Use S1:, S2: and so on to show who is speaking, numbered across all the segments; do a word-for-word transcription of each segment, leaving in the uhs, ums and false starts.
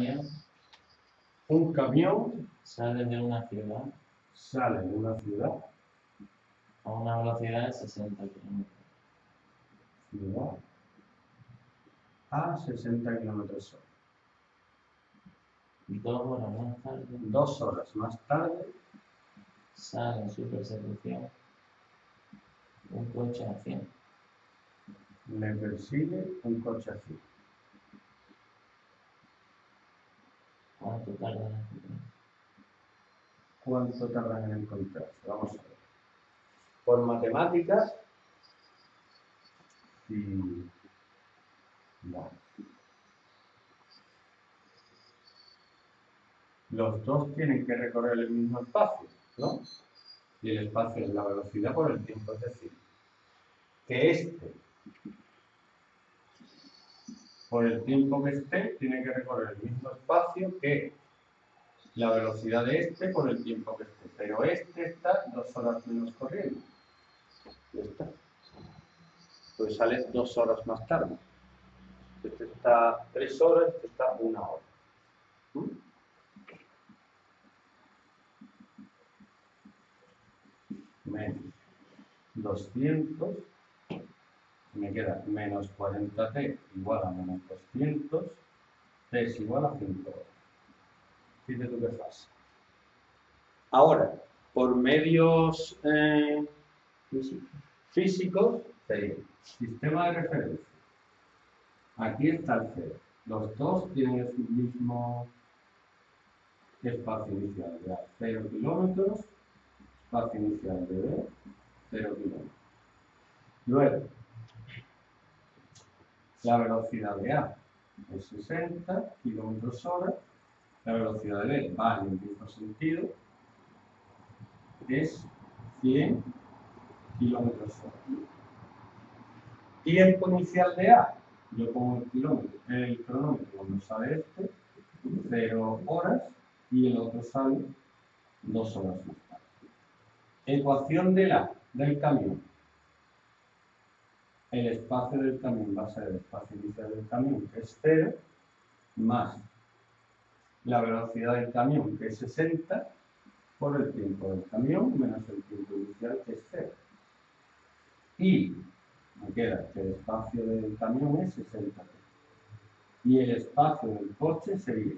S1: camión
S2: Un camión
S1: sale de una ciudad
S2: sale de una ciudad,
S1: a una velocidad de sesenta kilómetros.
S2: ciudad a sesenta kilómetros hora.
S1: Dos horas más tarde
S2: Dos horas más tarde
S1: sale en su persecución un coche a cien.
S2: le persigue un coche así.
S1: ¿Cuánto tarda en encontrarse?
S2: ¿Cuánto tardan en encontrarse? Vamos a ver. Por matemáticas y vale. Los dos tienen que recorrer el mismo espacio, ¿no? Y el espacio es la velocidad por el tiempo, es decir, que este, por el tiempo que esté, tiene que recorrer el mismo espacio que la velocidad de este por el tiempo que esté. Pero este está dos horas menos corriendo. Ya está. Pues sale dos horas más tarde. Este está tres horas, este está una hora. ¿Mm? Menos doscientos, me queda menos cuarenta t igual a menos doscientos, t es igual a cinco horas. Fíjate tú qué pasa. Ahora, por medios eh, físicos, sería sistema de referencia. Aquí está el cero. Los dos tienen el mismo espacio inicial de A, cero kilómetros, espacio inicial de B, cero kilómetros. Luego, la velocidad de A es sesenta kilómetros hora, la velocidad de B va en el mismo sentido, es cien kilómetros hora. Tiempo inicial de A, yo pongo el, kilómetro, el cronómetro cuando sale este, cero horas, y el otro sale dos horas más tarde. Ecuación de la, del camión. El espacio del camión va a ser el espacio inicial del camión, que es cero, más la velocidad del camión, que es sesenta, por el tiempo del camión, menos el tiempo inicial, que es cero. Y me queda que el espacio del camión es sesenta. Y el espacio del coche sería,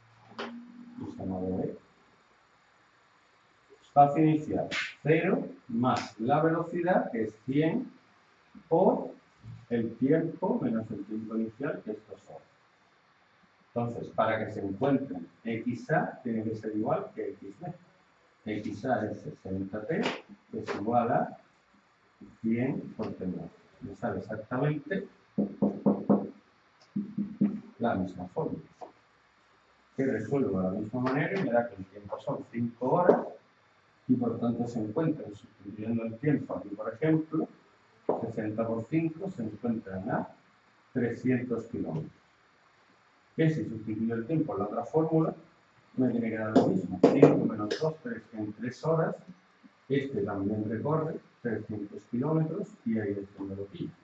S2: espacio inicial, cero, más la velocidad, que es cien, por el tiempo menos el tiempo inicial, que es dos horas. Entonces, para que se encuentren X A, tiene que ser igual que X B. X A es sesenta t, que es igual a cien por T más. Me sale exactamente la misma fórmula. Que resuelvo de la misma manera y me da que el tiempo son cinco horas y por tanto se encuentran, sustituyendo el tiempo aquí, por ejemplo, sesenta por cinco se encuentran a trescientos kilómetros. Que si sustituyo el tiempo en la otra fórmula, me tiene que dar lo mismo. cinco menos dos, tres en tres horas. Este también recorre trescientos kilómetros y ahí es donde lo pillo.